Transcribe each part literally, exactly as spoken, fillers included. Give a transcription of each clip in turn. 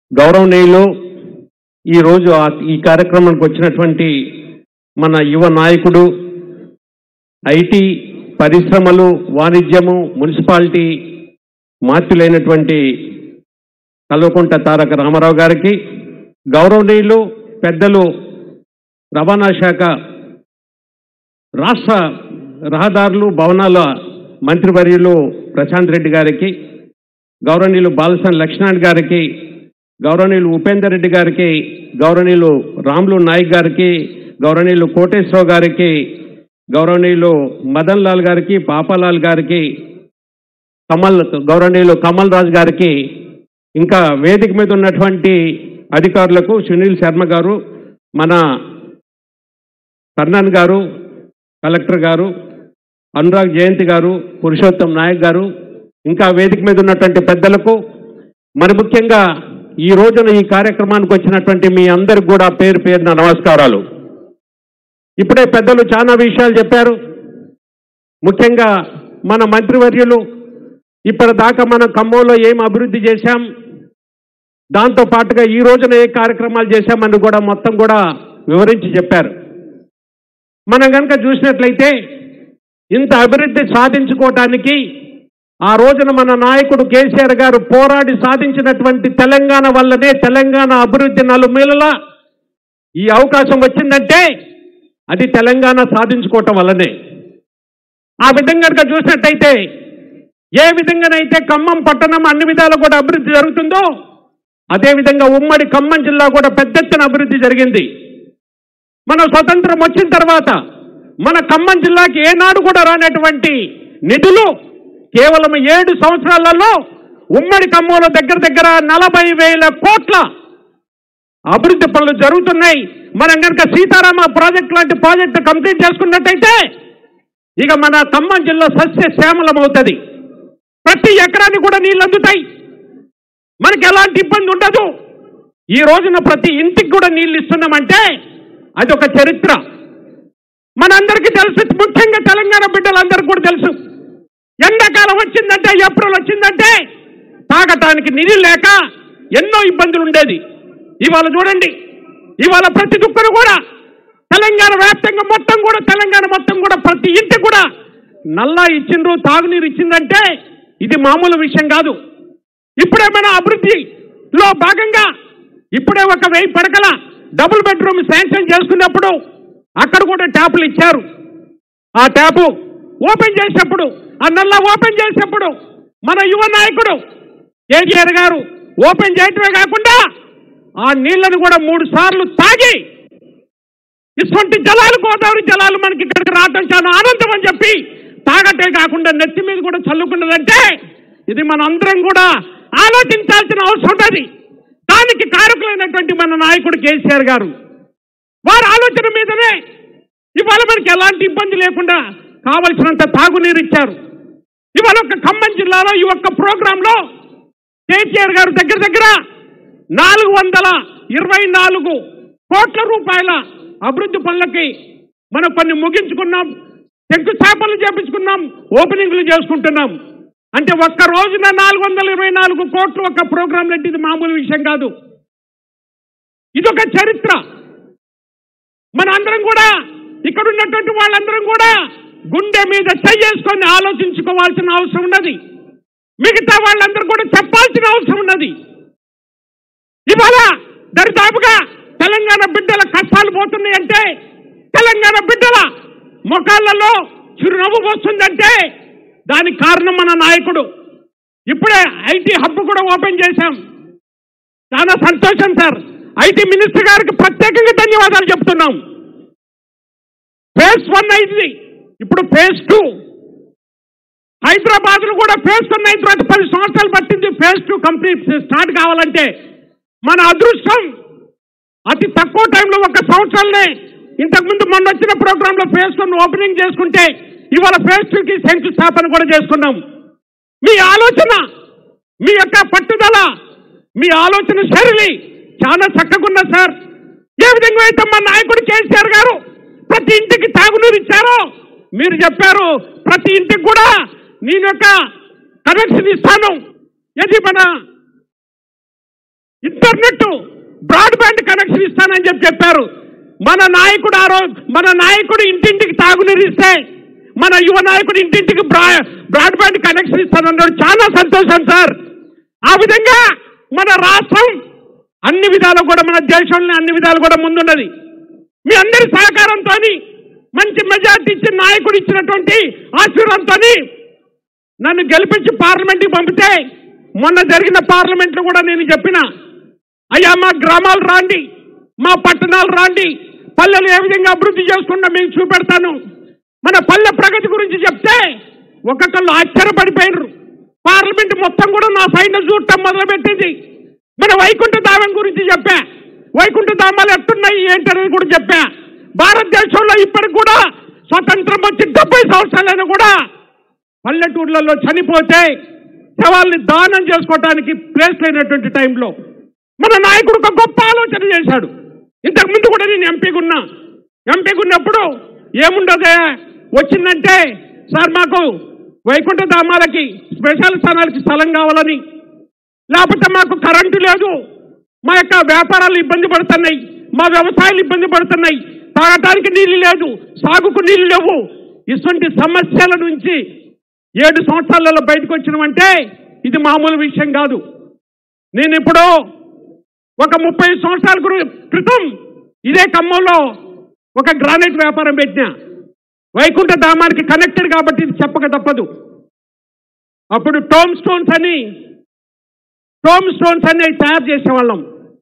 గౌరవనీయులు ఈ రోజు ఈ కార్యక్రమానికి వచ్చినటువంటి మన యువ నాయకుడు ఐటీ పరిశ్రమలు వాణిజ్యము మున్సిపాలిటీ మాత్యులైనటువంటి కల్వకుంట తారక రామారావు గారికి గౌరవనీయులు పెద్దలు రవాణా శాఖ రాష్ట్ర రహదారులు భవనాల మంత్రివర్యులు ప్రశాంత్ రెడ్డి గారికి గౌరవనీయులు బాలసాని లక్ష్మణ్ గారికి గౌరవనీయులు ఉపేందర్ రెడ్డి గారికి గౌరవనీయులు రాములు నాయక్ గారికి గౌరవనీయులు కోటేశ్వరరావు గారికి గౌరవనీయులు మదన్ లాల్ గారికి పాపాలాల్ గారికి కమల్ గౌరవనీయులు కమల్ రాజ్ గారికి ఇంకా వేదిక మీద ఉన్నటువంటి అధికారులకు సునీల్ శర్మ గారు మన కర్ణన్ గారు కలెక్టర్ గారు అనురాగ్ జయంతి గారు పురుషోత్తం నాయక్ గారు ఇంకా వేదిక మీద ఉన్నటువంటి పెద్దలకు మరి ముఖ్యంగా ఈ రోజున ఈ కార్యక్రమానికి వచ్చినటువంటి మీ అందరికి కూడా పేరు పేరున నమస్కారాలు. ఇప్పుడే పెద్దలు చాలా విషయాలు చెప్పారు. ముఖ్యంగా మన మంత్రివర్యులు ఇప్పటిదాకా మనం ఖమ్మంలో ఏం అభివృద్ధి చేశాం, దాంతో పాటుగా ఈ రోజున ఏ కార్యక్రమాలు చేశామని కూడా మొత్తం కూడా వివరించి చెప్పారు. మనం కనుక చూసినట్లయితే ఇంత అభివృద్ధి సాధించుకోవటానికి ఆ రోజున మన నాయకుడు కేసీఆర్ గారు పోరాడి సాధించినటువంటి తెలంగాణ వల్లనే తెలంగాణ అభివృద్ధి నలుమూలలా ఈ అవకాశం వచ్చిందంటే అది తెలంగాణ సాధించుకోవటం వల్లనే. ఆ విధంగా కనుక చూసినట్టయితే ఏ విధంగానైతే ఖమ్మం పట్టణం అన్ని విధాలు కూడా అభివృద్ధి జరుగుతుందో అదేవిధంగా ఉమ్మడి ఖమ్మం జిల్లా కూడా పెద్ద ఎత్తున అభివృద్ధి జరిగింది. మన స్వతంత్రం వచ్చిన తర్వాత మన ఖమ్మం జిల్లాకి ఏనాడు కూడా రానటువంటి నిధులు కేవలం ఏడు సంవత్సరాలలో ఉమ్మడి ఖమ్మంలో దగ్గర దగ్గర నలభై వేల కోట్ల అభివృద్ధి పనులు జరుగుతున్నాయి. మనం కనుక సీతారామ ప్రాజెక్ట్ లాంటి ప్రాజెక్టు కంప్లీట్ చేసుకున్నట్టయితే ఇక మన ఖమ్మం జిల్లా సస్య శ్యామలం అవుతుంది. ప్రతి ఎకరానికి కూడా నీళ్ళు అందుతాయి, మనకి ఎలాంటి ఇబ్బంది ఉండదు. ఈ రోజున ప్రతి ఇంటికి కూడా నీళ్ళు ఇస్తున్నామంటే అది ఒక చరిత్ర. మనందరికీ తెలుసు, ముఖ్యంగా తెలంగాణ బిడ్డలందరికీ కూడా తెలుసు, ఎండాకాలం వచ్చిందంటే ఏప్రిల్ వచ్చిందంటే తాగటానికి నీళ్ళు లేక ఎన్నో ఇబ్బందులు ఉండేది. ఇవాళ చూడండి, ఇవాళ ప్రతి దుక్కును కూడా తెలంగాణ వ్యాప్తంగా మొత్తం కూడా తెలంగాణ మొత్తం కూడా ప్రతి ఇంటికి కూడా నల్లా ఇచ్చిండ్రు, తాగునీరు ఇచ్చిందంటే ఇది మామూలు విషయం కాదు. ఇప్పుడే మన అభివృద్ధిలో భాగంగా ఇప్పుడే ఒక వెయ్యి పడకల డబుల్ బెడ్రూమ్ శాంక్షన్ చేసుకున్నప్పుడు అక్కడ కూడా ట్యాపులు ఇచ్చారు. ఆ ట్యాపు ఓపెన్ చేసినప్పుడు, ఆ నల్ల ఓపెన్ చేసినప్పుడు మన యువ నాయకుడు కేసీఆర్ గారు ఓపెన్ చేయటమే కాకుండా ఆ నీళ్లను కూడా మూడు సార్లు తాగి ఇటువంటి జలాలు, గోదావరి జలాలు మనకి ఇక్కడికి రావడం చాలా ఆనందం అని చెప్పి తాగటే కాకుండా నెత్తి మీద కూడా చల్లుకున్నదంటే ఇది మన అందరం కూడా ఆలోచించాల్సిన అవసరం ఉంటుంది. దానికి కారకులైనటువంటి మన నాయకుడు కేసీఆర్ గారు వారి ఆలోచన మీదనే ఇవాళ మనకి ఎలాంటి ఇబ్బంది లేకుండా కావలసినంత తాగునీరు ఇచ్చారు. ఇవాళ ఒక ఖమ్మం జిల్లాలో ఈ ఒక్క ప్రోగ్రాంలో కేసీఆర్ గారు దగ్గర దగ్గర నాలుగు వందల ఇరవై నాలుగు కోట్ల రూపాయల అభివృద్ధి పనులకి మనం కొన్ని ముగించుకున్నాం, శంకుస్థాపనలు చేపించుకున్నాం, ఓపెనింగ్లు చేసుకుంటున్నాం. అంటే ఒక్క రోజున నాలుగు వందల ఇరవై నాలుగు కోట్లు ఒక్క ప్రోగ్రాం అంటే ఇది మామూలు విషయం కాదు. ఇదొక చరిత్ర. మన అందరం కూడా ఇక్కడ ఉన్నటువంటి వాళ్ళందరం కూడా గుండె మీద చేసుకొని ఆలోచించుకోవాల్సిన అవసరం ఉన్నది. మిగతా వాళ్ళందరూ కూడా చెప్పాల్సిన అవసరం ఉన్నది. ఇవాళ దరిదాపుగా తెలంగాణ బిడ్డల కష్టాలు పోతున్నాయి అంటే, తెలంగాణ బిడ్డల ముఖాలలో చిరునవ్వు వస్తుందంటే దానికి కారణం మన నాయకుడు. ఇప్పుడే ఐటీ హబ్ కూడా ఓపెన్ చేశాం. చాలా సంతోషం సార్. ఐటీ మినిస్టర్ గారికి ప్రత్యేకంగా ధన్యవాదాలు చెప్తున్నాం. ఫేజ్ వన్ అయింది, ఇప్పుడు ఫేజ్ టూ. హైదరాబాద్ లో కూడా ఫేజ్ వన్ అయిన తర్వాత పది సంవత్సరాలు పట్టింది ఫేజ్ టూ కంప్లీట్ స్టార్ట్ కావాలంటే. మన అదృష్టం అతి తక్కువ టైంలో ఒక సంవత్సరాలనే ఇంతకుముందు మొన్న వచ్చిన ప్రోగ్రాంలో ఫేజ్ వన్ ఓపెనింగ్ చేసుకుంటే ఇవాళ ఫేజ్ టూకి శంకుస్థాపన కూడా చేసుకున్నాం. మీ ఆలోచన, మీ యొక్క పట్టుదల, మీ ఆలోచన శైలి చాలా చక్కగా సార్. ఏ విధంగా అయితే మా నాయకుడు కేసీఆర్ గారు ప్రతి ఇంటికి తాగునీరు ఇచ్చారో మీరు చెప్పారు, ప్రతి ఇంటికి కూడా నేను యొక్క కనెక్షన్ ఇస్తాను. ఇది మన ఇంటర్నెట్ బ్రాడ్బ్యాండ్ కనెక్షన్ ఇస్తానని చెప్పి చెప్పారు. మన నాయకుడు ఆ రోజు మన నాయకుడు ఇంటింటికి తాగునీరు ఇస్తే మన యువ నాయకుడు ఇంటింటికి బ్రా బ్రాడ్బ్యాండ్ కనెక్షన్ ఇస్తానన్నాడు. చాలా సంతోషం సార్. ఆ విధంగా మన రాష్ట్రం అన్ని విధాలు కూడా మన దేశంలో అన్ని విధాలు కూడా ముందున్నది. మీ అందరి సహకారంతో మంచి మెజార్టీ ఇచ్చిన నాయకుడు ఇచ్చినటువంటి ఆశీర్వాదంతో నన్ను గెలిపించి పార్లమెంట్కి పంపితే మొన్న జరిగిన పార్లమెంట్లో కూడా నేను చెప్పిన, అయ్యా మా గ్రామాలు రాండి, మా పట్టణాలు రాండి, పల్లెలు ఏ విధంగా అభివృద్ధి చేసుకుంటా మీకు చూపెడతాను. మన పల్లె ప్రగతి గురించి చెప్తే ఒక్కొక్కళ్ళు ఆశ్చర్యపడిపోయినారు. పార్లమెంట్ మొత్తం కూడా నా సైన్యం చూడటం మొదలుపెట్టింది. మన వైకుంఠ ధామం గురించి చెప్పా, వైకుంఠ ధామాలు ఎట్టున్నాయి ఏంటనేది కూడా చెప్పా. భారతదేశంలో ఇప్పటికి కూడా స్వతంత్రం వచ్చి డెబ్బై సంవత్సరాలైనా కూడా పల్లెటూర్లలో చనిపోతే శవాల్ని దానం చేసుకోవటానికి ప్లేస్ లేనటువంటి టైంలో మన నాయకుడు ఒక గొప్ప ఆలోచన చేశాడు. ఇంతకు ముందు కూడా నేను ఎంపీగా ఉన్నా. ఎంపీగా ఉన్నప్పుడు ఏముండదే వచ్చిందంటే, సార్ మాకు వైకుంఠ ధామాలకి స్పెషల్ స్థానాలకి స్థలం కావాలని, లేకపోతే మాకు కరెంటు లేదు, మా యొక్క వ్యాపారాలు ఇబ్బంది పడుతున్నాయి, మా వ్యవసాయాలు ఇబ్బంది పడుతున్నాయి, తాగటానికి నీళ్లు లేదు, సాగుకు నీళ్లు లేవు. ఇటువంటి సమస్యల నుంచి ఏడు సంవత్సరాలలో బయటకు వచ్చినామంటే ఇది మామూలు విషయం కాదు. నేను ఇప్పుడు ఒక ముప్పై సంవత్సరాల క్రితం ఇదే ఖమ్మంలో ఒక గ్రానైట్ వ్యాపారం పెట్టినా. వైకుంఠ ధామానికి కనెక్టెడ్ కాబట్టి ఇది చెప్పక తప్పదు. అప్పుడు టోమ్ స్టోన్స్ అని టోమ్ స్టోన్స్ అని తయారు చేసేవాళ్ళం.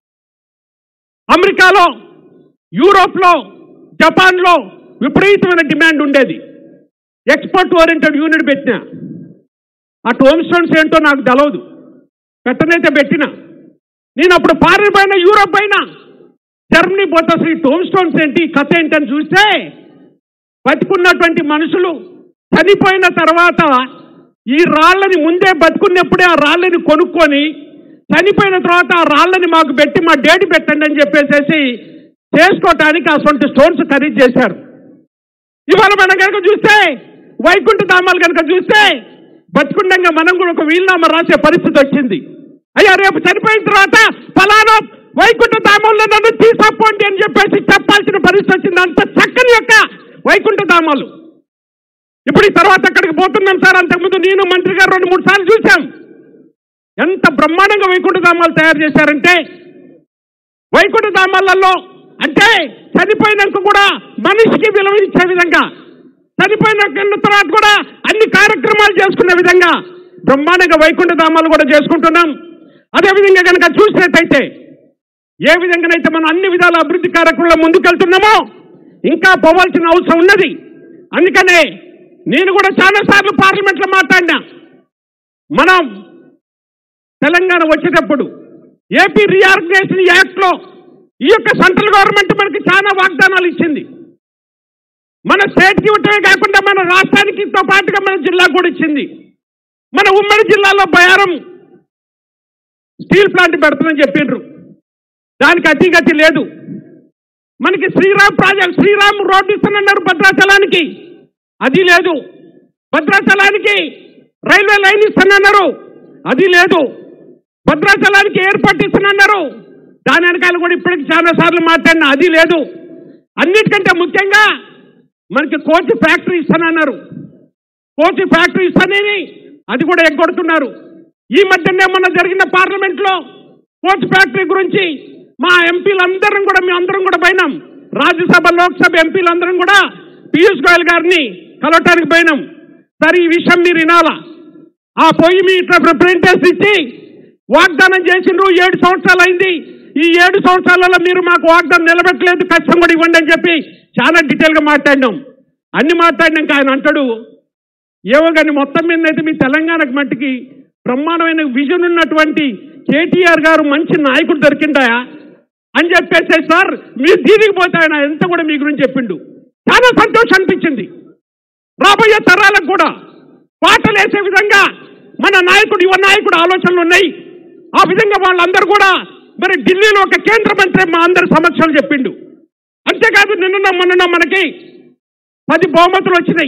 అమెరికాలో, యూరోప్లో, జపాన్లో విపరీతమైన డిమాండ్ ఉండేది. ఎక్స్పోర్ట్ ఓరియంటెడ్ యూనిట్ పెట్టినా. ఆ టోమ్ స్టోన్స్ ఏంటో నాకు తెలవదు, పెట్టనైతే పెట్టినా. నేను అప్పుడు ఫారిన్ పైన యూరోప్ పైన జర్మనీ పోతే అసలు ఈ టోమ్ స్టోన్స్ ఏంటి, కథ ఏంటని చూస్తే బతుకున్నటువంటి మనుషులు చనిపోయిన తర్వాత ఈ రాళ్ళని ముందే బతుకున్నప్పుడే ఆ రాళ్ళని కొనుక్కొని చనిపోయిన తర్వాత ఆ రాళ్ళని మాకు పెట్టి మా డేట్ పెట్టండి అని చెప్పేసేసి చేసుకోవటానికి అటువంటి స్టోన్స్ ఖరీదు చేశారు. ఇవాళ మనం కనుక చూస్తే వైకుంఠ ధామాలు కనుక చూస్తే బతుకుండగా మనం కూడా ఒక వీలునామా రాసే పరిస్థితి వచ్చింది. అయ్యా రేపు చనిపోయిన తర్వాత ఫలానా వైకుంఠ ధామంలో నన్ను తీసుకోండి అని చెప్పేసి చెప్పాల్సిన పరిస్థితి వచ్చింది. అంత చక్కని యొక్క వైకుంఠ ధామాలు. ఇప్పుడు ఈ తర్వాత అక్కడికి పోతున్నాం సార్. అంతకుముందు నేను మంత్రి గారు రెండు మూడు సార్లు చూశాం. ఎంత బ్రహ్మాండంగా వైకుంఠ ధామాలు తయారు చేశారంటే, వైకుంఠ ధామాలలో అంటే చనిపోయినాక కూడా మనిషికి విలువ ఇచ్చే విధంగా, చనిపోయిన తర్వాత కూడా అన్ని కార్యక్రమాలు చేసుకునే విధంగా బ్రహ్మాండంగా వైకుంఠ ధామాలు కూడా చేసుకుంటున్నాం. అదేవిధంగా కనుక చూసినట్టయితే ఏ విధంగానైతే మనం అన్ని విధాల అభివృద్ధి కార్యక్రమంలో ముందుకెళ్తున్నామో ఇంకా పోవాల్సిన అవసరం ఉన్నది. అందుకనే నేను కూడా చాలాసార్లు పార్లమెంట్లో మాట్లాడినా. మనం తెలంగాణ వచ్చేటప్పుడు ఏపీ రీఆర్గనైజేషన్ యాక్ట్లో ఈ యొక్క సెంట్రల్ గవర్నమెంట్ మనకి చాలా వాగ్దానాలు ఇచ్చింది. మన స్టేట్కి ఇవ్వటమే కాకుండా మన రాష్ట్రానికితో పాటుగా మన జిల్లాకు కూడా ఇచ్చింది. మన ఉమ్మడి జిల్లాలో బయారం స్టీల్ ప్లాంట్ పెడతామని చెప్పిండ్రు. దానికి అతిగతి లేదు. మనకి శ్రీరామ్ ప్రాజెక్ట్ శ్రీరామ్ రోడ్డు ఇస్తానన్నారు భద్రాచలానికి, అది లేదు. భద్రాచలానికి రైల్వే లైన్ ఇస్తానన్నారు, అది లేదు. భద్రాచలానికి ఎయిర్పోర్ట్ ఇస్తానన్నారు, దాని వెనకాల కూడా ఇప్పటికి చాలా సార్లు మాట్లాడినా, అది లేదు. అన్నిటికంటే ముఖ్యంగా మనకి కోచ్ ఫ్యాక్టరీ ఇస్తానన్నారు, కోచ్ ఫ్యాక్టరీ ఇస్తానని అది కూడా ఎగ్గొడుతున్నారు. ఈ మధ్యనే మొన్న జరిగిన పార్లమెంట్లో కోచ్ ఫ్యాక్టరీ గురించి మా ఎంపీలందరం కూడా మేము అందరం కూడా పోయినాం. రాజ్యసభ లోక్సభ ఎంపీలందరం కూడా పీయూష్ గోయల్ గారిని కలవటానికి పోయినాం. సరే ఈ విషయం మీరు వినాలా, ఆ పోయి మీ ఇట్లా రిప్రజెంటేషన్ ఇచ్చి వాగ్దానం చేసిండ్రు. ఏడు సంవత్సరాలు అయింది, ఈ ఏడు సంవత్సరాలలో మీరు మాకు వాగ్దానం నిలబెట్టలేదు, కష్టం కూడా ఇవ్వండి అని చెప్పి చాలా డీటెయిల్గా మాట్లాడినాం. అన్ని మాట్లాడినాక ఆయన అంటాడు, ఏవో కానీ మొత్తం మీద అయితే మీ తెలంగాణకు మట్టికి బ్రహ్మాండమైన విజన్ ఉన్నటువంటి కేటీఆర్ గారు మంచి నాయకుడు దొరికింటాయా అని చెప్పేసి సార్ మీరు దీనికి పోతే ఆయన ఎంత కూడా మీ గురించి చెప్పిండు. చాలా సంతోషం అనిపించింది. రాబోయే తరాలకు కూడా పాటలు వేసే విధంగా మన నాయకుడు యువ నాయకుడు ఆలోచనలు ఉన్నాయి. ఆ విధంగా వాళ్ళందరూ కూడా మరి ఢిల్లీలో ఒక కేంద్ర మంత్రి మా అందరి సమక్షంలో చెప్పిండు. అంతేకాదు నిన్న మొన్న మనకి పది బహుమతులు వచ్చినాయి.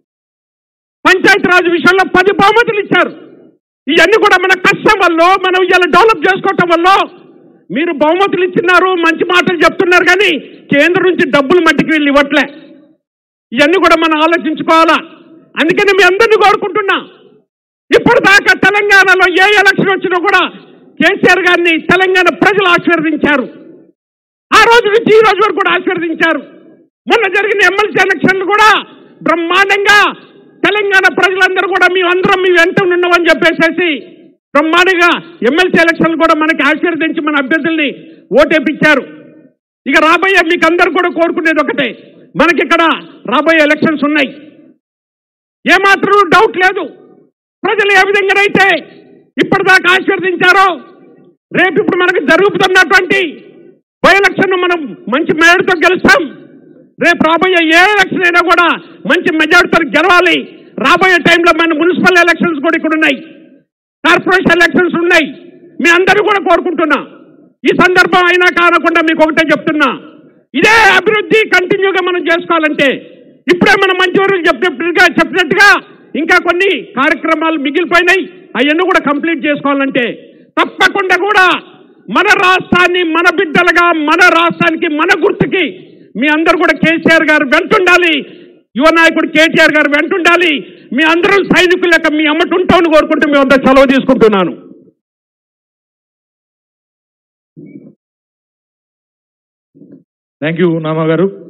పంచాయతీరాజ్ విషయంలో పది బహుమతులు ఇచ్చారు. ఇవన్నీ కూడా మన కష్టం వల్ల మనం ఇలా డెవలప్ చేసుకోవటం వల్ల మీరు బహుమతులు ఇచ్చినారు, మంచి మాటలు చెప్తున్నారు, కానీ కేంద్రం నుంచి డబ్బులు మట్టికి వీళ్ళు ఇవ్వట్లే. ఇవన్నీ కూడా మనం ఆలోచించుకోవాలా. అందుకని మీ అందరినీ కోరుకుంటున్నా, ఇప్పటిదాకా తెలంగాణలో ఏ ఎలక్షన్ వచ్చినా కూడా కేసీఆర్ గారిని తెలంగాణ ప్రజలు ఆశీర్వదించారు. ఆ రోజు నుంచి ఈ రోజు వరకు కూడా ఆశీర్వదించారు. మొన్న జరిగిన ఎమ్మెల్సీ ఎలక్షన్లు కూడా బ్రహ్మాండంగా తెలంగాణ ప్రజలందరూ కూడా మీ అందరం మీ వెంట ఉన్నామని చెప్పేసేసి బ్రహ్మాండంగా ఎమ్మెల్సీ ఎలక్షన్లు కూడా మనకి ఆశీర్వదించి మన అభ్యర్థుల్ని ఓటేపించారు. ఇక రాబోయే మీకు అందరు కూడా కోరుకునేది ఒకటే, మనకి ఇక్కడ రాబోయే ఎలక్షన్స్ ఉన్నాయి. ఏమాత్రం డౌట్ లేదు, ప్రజలు ఏ విధంగానైతే ఇప్పటిదాకా ఆశీర్వదించారో రేపు ఇప్పుడు మనకు జరుగుతున్నటువంటి బై ఎలక్షన్ మనం మంచి మెజార్టీతో గెలుస్తాం. రేపు రాబోయే ఏ ఎలక్షన్ అయినా కూడా మంచి మెజార్టీతో గెలవాలి. రాబోయే టైంలో మన మున్సిపల్ ఎలక్షన్స్ కూడా ఇక్కడ ఉన్నాయి, కార్పొరేషన్ ఎలక్షన్స్ ఉన్నాయి. మీ అందరూ కూడా కోరుకుంటున్నా, ఈ సందర్భం అయినా కానకుండా మీకు ఒకటే చెప్తున్నా, ఇదే అభివృద్ధి కంటిన్యూగా మనం చేసుకోవాలంటే ఇప్పుడే మనం మంచివారు చెప్పినట్టుగా చెప్పినట్టుగా ఇంకా కొన్ని కార్యక్రమాలు మిగిలిపోయినాయి, అవన్నీ కూడా కంప్లీట్ చేసుకోవాలంటే తప్పకుండా కూడా మన రాష్ట్రాన్ని మన బిడ్డలుగా మన రాష్ట్రానికి మన గుర్తుకి మీ అందరూ కూడా కేసీఆర్ గారు వెంటుండాలి, యువ నాయకుడు కేటీఆర్ గారు వెంటుండాలి. మీ అందరూ సైనికుల లెక్క మీ అమ్మటి ఉంటామని కోరుకుంటూ మీ అంతా సెలవు తీసుకుంటున్నాను. థ్యాంక్ యూ నామా గారు.